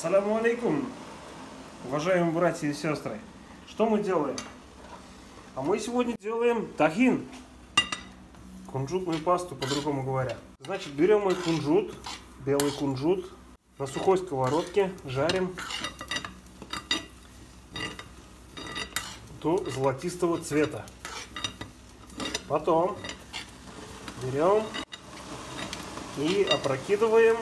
Ассаляму алейкум, уважаемые братья и сестры. Что мы делаем? А мы сегодня делаем тахин, кунжутную пасту, по-другому говоря. Значит, берем мой кунжут, белый кунжут, на сухой сковородке жарим до золотистого цвета. Потом берем и опрокидываем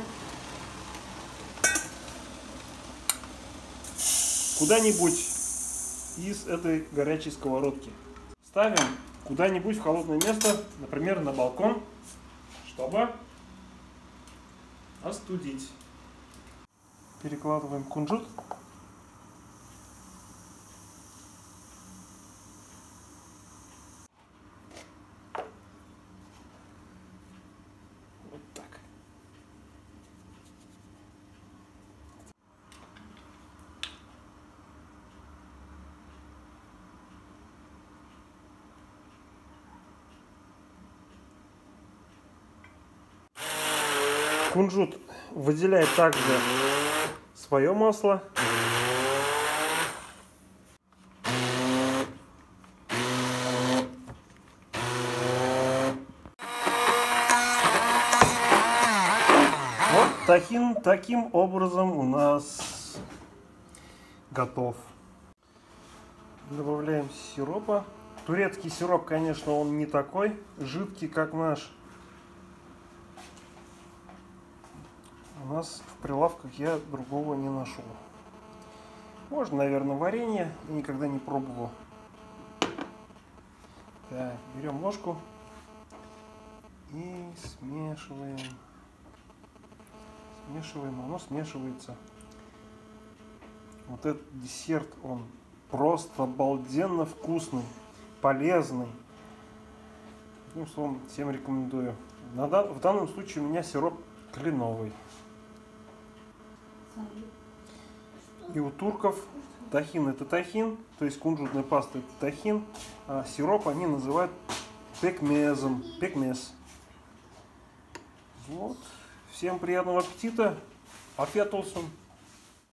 куда-нибудь из этой горячей сковородки. Ставим куда-нибудь в холодное место, например, на балкон, чтобы остудить. Перекладываем кунжут. Вот так. Кунжут выделяет также свое масло. Вот тахин таким образом у нас готов. Добавляем сиропа. Турецкий сироп, конечно, он не такой жидкий, как наш. У нас в прилавках я другого не нашел. Можно, наверное, варенье. Я никогда не пробовал. Так, берем ложку и смешиваем. Смешиваем, оно смешивается. Вот этот десерт, он просто обалденно вкусный, полезный. Одним словом, всем рекомендую. В данном случае у меня сироп кленовый. И у турков тахин это тахин, то есть кунжутная паста это тахин, а сироп они называют пекмезом, пекмез. Вот. Всем приятного аппетита. Афият олсун.